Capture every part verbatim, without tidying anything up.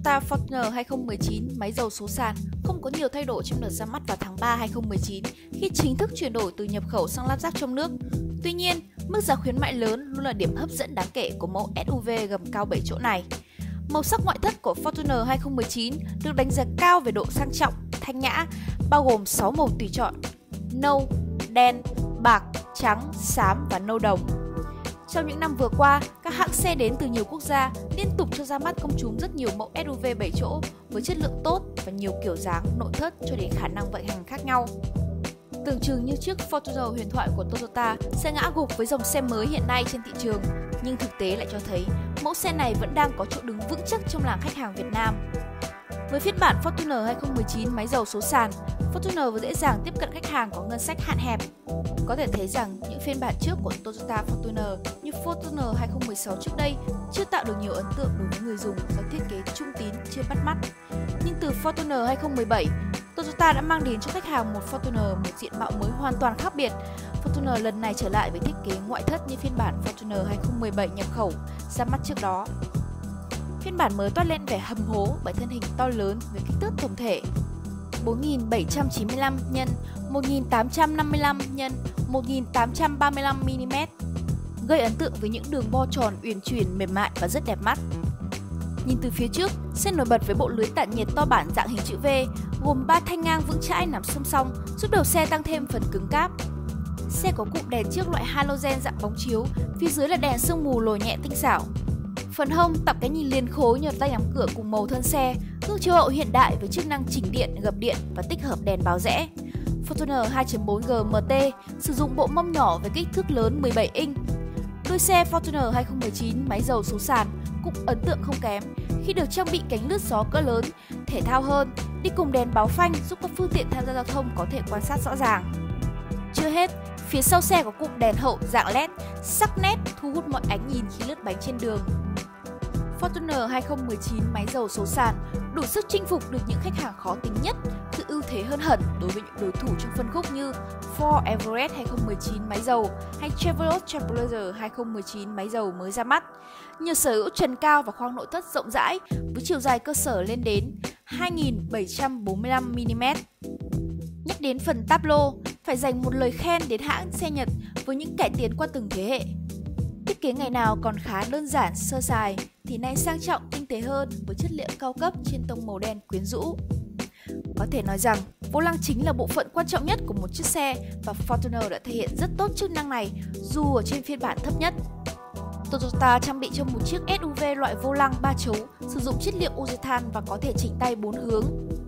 Toyota Fortuner hai không một chín máy dầu số sàn không có nhiều thay đổi trong đợt ra mắt vào tháng ba hai không một chín khi chính thức chuyển đổi từ nhập khẩu sang lắp ráp trong nước. Tuy nhiên, mức giá khuyến mại lớn luôn là điểm hấp dẫn đáng kể của mẫu ét u vê gầm cao bảy chỗ này. Màu sắc ngoại thất của Fortuner hai không một chín được đánh giá cao về độ sang trọng, thanh nhã, bao gồm sáu màu tùy chọn: nâu, đen, bạc, trắng, xám và nâu đồng. Trong những năm vừa qua, các hãng xe đến từ nhiều quốc gia liên tục cho ra mắt công chúng rất nhiều mẫu ét u vê bảy chỗ với chất lượng tốt và nhiều kiểu dáng, nội thất cho đến khả năng vận hành khác nhau. Tưởng chừng như chiếc Fortuner huyền thoại của Toyota sẽ ngã gục với dòng xe mới hiện nay trên thị trường, nhưng thực tế lại cho thấy mẫu xe này vẫn đang có chỗ đứng vững chắc trong làng khách hàng Việt Nam. Với phiên bản Fortuner hai không một chín máy dầu số sàn, Fortuner vừa dễ dàng tiếp cận khách hàng có ngân sách hạn hẹp. Có thể thấy rằng những phiên bản trước của Toyota Fortuner như Fortuner hai không một sáu trước đây chưa tạo được nhiều ấn tượng đối với người dùng do thiết kế trung tín chưa bắt mắt. Nhưng từ Fortuner hai không một bảy, Toyota đã mang đến cho khách hàng một Fortuner một diện mạo mới hoàn toàn khác biệt. Fortuner lần này trở lại với thiết kế ngoại thất như phiên bản Fortuner hai không một bảy nhập khẩu ra mắt trước đó. Phiên bản mới toát lên vẻ hầm hố bởi thân hình to lớn với kích thước tổng thể bốn nghìn bảy trăm chín mươi lăm nhân một nghìn tám trăm năm mươi lăm nhân một nghìn tám trăm ba mươi lăm mi li mét, gây ấn tượng với những đường bo tròn uyển chuyển, mềm mại và rất đẹp mắt. Nhìn từ phía trước, xe nổi bật với bộ lưới tản nhiệt to bản dạng hình chữ V, gồm ba thanh ngang vững chãi nằm song song, giúp đầu xe tăng thêm phần cứng cáp. Xe có cụm đèn trước loại halogen dạng bóng chiếu, phía dưới là đèn sương mù lồi nhẹ tinh xảo. Phần hông tạo cái nhìn liền khối nhờ tay nắm cửa cùng màu thân xe, gương chiếu hậu hiện đại với chức năng chỉnh điện, gập điện và tích hợp đèn báo rẽ. Fortuner hai chấm bốn G M T sử dụng bộ mâm nhỏ với kích thước lớn mười bảy inch. Đuôi xe Fortuner hai không một chín máy dầu số sàn cũng ấn tượng không kém khi được trang bị cánh lướt gió cỡ lớn, thể thao hơn, đi cùng đèn báo phanh giúp các phương tiện tham gia giao thông có thể quan sát rõ ràng. Chưa hết, phía sau xe có cụm đèn hậu dạng led sắc nét thu hút mọi ánh nhìn khi lướt bánh trên đường. Fortuner hai không một chín máy dầu số sàn đủ sức chinh phục được những khách hàng khó tính nhất, tự ưu thế hơn hẳn đối với những đối thủ trong phân khúc như Ford Everest hai không một chín máy dầu hay Chevrolet Trailblazer hai không một chín máy dầu mới ra mắt. Nhờ sở hữu trần cao và khoang nội thất rộng rãi với chiều dài cơ sở lên đến hai nghìn bảy trăm bốn mươi lăm mi li mét. Nhắc đến phần táp lô, phải dành một lời khen đến hãng xe Nhật với những cải tiến qua từng thế hệ. Thiết kế ngày nào còn khá đơn giản sơ sài thì nay sang trọng tinh tế hơn với chất liệu cao cấp trên tông màu đen quyến rũ. Có thể nói rằng vô lăng chính là bộ phận quan trọng nhất của một chiếc xe và Fortuner đã thể hiện rất tốt chức năng này dù ở trên phiên bản thấp nhất. Toyota trang bị cho một chiếc ét u vê loại vô lăng ba chấu sử dụng chất liệu Urethane và có thể chỉnh tay bốn hướng.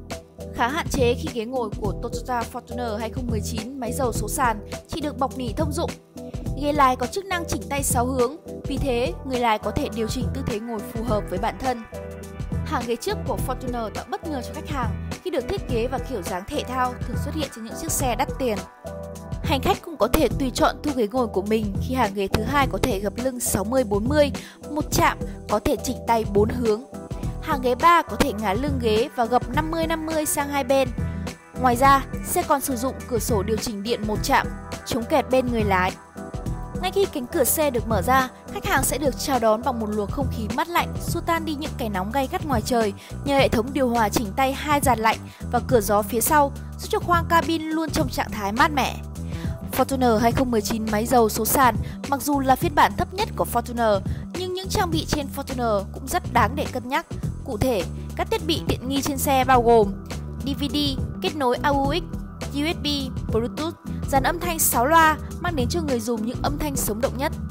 Khá hạn chế khi ghế ngồi của Toyota Fortuner hai không một chín máy dầu số sàn chỉ được bọc nỉ thông dụng. Ghế lái có chức năng chỉnh tay sáu hướng, vì thế người lái có thể điều chỉnh tư thế ngồi phù hợp với bản thân. Hàng ghế trước của Fortuner tạo bất ngờ cho khách hàng khi được thiết kế và kiểu dáng thể thao thường xuất hiện trên những chiếc xe đắt tiền. Hành khách cũng có thể tùy chọn thu ghế ngồi của mình khi hàng ghế thứ hai có thể gập lưng sáu mươi bốn mươi, một chạm có thể chỉnh tay bốn hướng. Hàng ghế ba có thể ngả lưng ghế và gập năm mươi năm mươi sang hai bên. Ngoài ra, xe còn sử dụng cửa sổ điều chỉnh điện một chạm, chống kẹt bên người lái. Ngay khi cánh cửa xe được mở ra, khách hàng sẽ được chào đón bằng một luồng không khí mát lạnh xua tan đi những cái nóng gay gắt ngoài trời nhờ hệ thống điều hòa chỉnh tay hai dàn lạnh và cửa gió phía sau giúp cho khoang cabin luôn trong trạng thái mát mẻ. Fortuner hai không một chín máy dầu số sàn mặc dù là phiên bản thấp nhất của Fortuner nhưng những trang bị trên Fortuner cũng rất đáng để cân nhắc. Cụ thể, các thiết bị tiện nghi trên xe bao gồm đê vê đê kết nối a u ích, u ét bê, Bluetooth, dàn âm thanh sáu loa mang đến cho người dùng những âm thanh sống động nhất.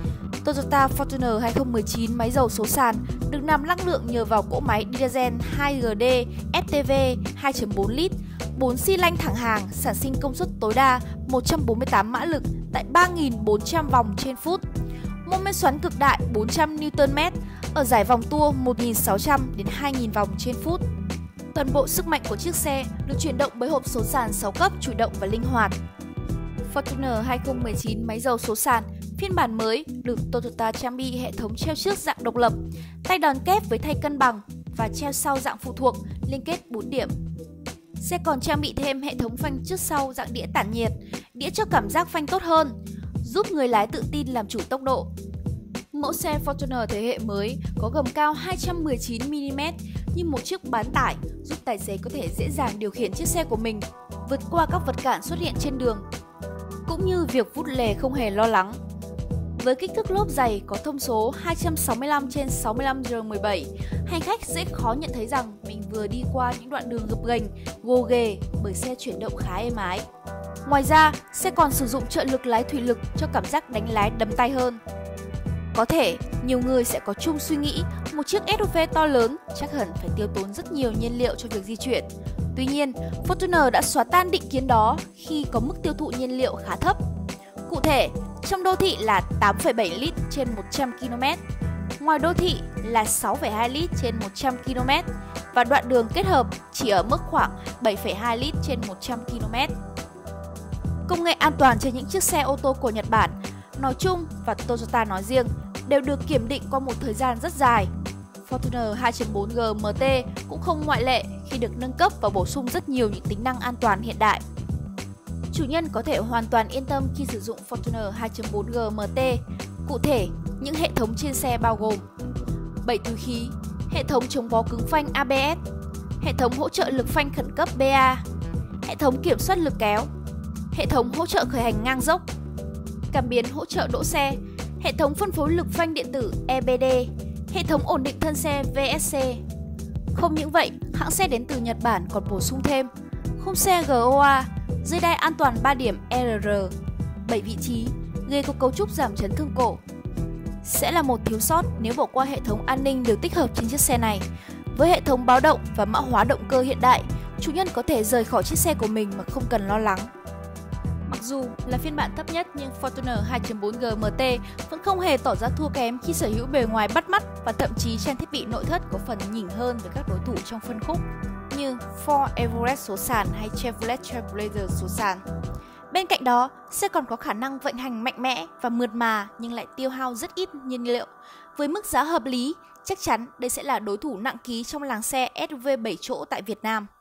Toyota Fortuner hai không một chín máy dầu số sàn được nạp năng lượng nhờ vào cỗ máy diesel hai G D ép tê vê hai chấm bốn lít, bốn xi lanh thẳng hàng sản sinh công suất tối đa một trăm bốn mươi tám mã lực tại ba nghìn bốn trăm vòng trên phút. Mô men xoắn cực đại bốn trăm Newton mét ở giải vòng tua một nghìn sáu trăm đến hai nghìn vòng trên phút. Toàn bộ sức mạnh của chiếc xe được chuyển động bởi hộp số sàn sáu cấp chủ động và linh hoạt. Fortuner hai không một chín máy dầu số sàn phiên bản mới được Toyota trang bị hệ thống treo trước dạng độc lập, tay đòn kép với thay cân bằng và treo sau dạng phụ thuộc liên kết bốn điểm. Xe còn trang bị thêm hệ thống phanh trước sau dạng đĩa tản nhiệt, đĩa cho cảm giác phanh tốt hơn, giúp người lái tự tin làm chủ tốc độ. Mẫu xe Fortuner thế hệ mới có gầm cao hai trăm mười chín mi li mét, như một chiếc bán tải giúp tài xế có thể dễ dàng điều khiển chiếc xe của mình, vượt qua các vật cản xuất hiện trên đường, cũng như việc vút lề không hề lo lắng. Với kích thước lốp dày có thông số hai trăm sáu mươi lăm trên sáu mươi lăm R mười bảy, hành khách dễ khó nhận thấy rằng mình vừa đi qua những đoạn đường gập ghềnh, gồ ghề bởi xe chuyển động khá êm ái. Ngoài ra, xe còn sử dụng trợ lực lái thủy lực cho cảm giác đánh lái đầm tay hơn. Có thể, nhiều người sẽ có chung suy nghĩ một chiếc ét u vê to lớn chắc hẳn phải tiêu tốn rất nhiều nhiên liệu cho việc di chuyển. Tuy nhiên, Fortuner đã xóa tan định kiến đó khi có mức tiêu thụ nhiên liệu khá thấp. Cụ thể, trong đô thị là tám phẩy bảy lít trên một trăm ki lô mét, ngoài đô thị là sáu phẩy hai lít trên một trăm ki lô mét và đoạn đường kết hợp chỉ ở mức khoảng bảy phẩy hai lít trên một trăm ki lô mét. Công nghệ an toàn trên những chiếc xe ô tô của Nhật Bản nói chung và Toyota nói riêng đều được kiểm định qua một thời gian rất dài. Fortuner hai chấm bốn G M T cũng không ngoại lệ khi được nâng cấp và bổ sung rất nhiều những tính năng an toàn hiện đại. Chủ nhân có thể hoàn toàn yên tâm khi sử dụng Fortuner hai chấm bốn G M T. Cụ thể, những hệ thống trên xe bao gồm bảy túi khí, hệ thống chống bó cứng phanh A B S, hệ thống hỗ trợ lực phanh khẩn cấp B A, hệ thống kiểm soát lực kéo, hệ thống hỗ trợ khởi hành ngang dốc, cảm biến hỗ trợ đỗ xe, hệ thống phân phối lực phanh điện tử E B D, hệ thống ổn định thân xe V S C. Không những vậy, hãng xe đến từ Nhật Bản còn bổ sung thêm khung xe G O A, dây đai an toàn ba điểm R R, bảy vị trí, ghế có cấu trúc giảm chấn thương cổ. Sẽ là một thiếu sót nếu bỏ qua hệ thống an ninh được tích hợp trên chiếc xe này. Với hệ thống báo động và mã hóa động cơ hiện đại, chủ nhân có thể rời khỏi chiếc xe của mình mà không cần lo lắng. Mặc dù là phiên bản thấp nhất nhưng Fortuner hai chấm bốn G M T vẫn không hề tỏ ra thua kém khi sở hữu bề ngoài bắt mắt và thậm chí trang thiết bị nội thất có phần nhỉnh hơn với các đối thủ trong phân khúc như Ford Everest số sàn hay Chevrolet Trailblazer số sàn. Bên cạnh đó, xe còn có khả năng vận hành mạnh mẽ và mượt mà nhưng lại tiêu hao rất ít nhiên liệu. Với mức giá hợp lý, chắc chắn đây sẽ là đối thủ nặng ký trong làng xe S U V bảy chỗ tại Việt Nam.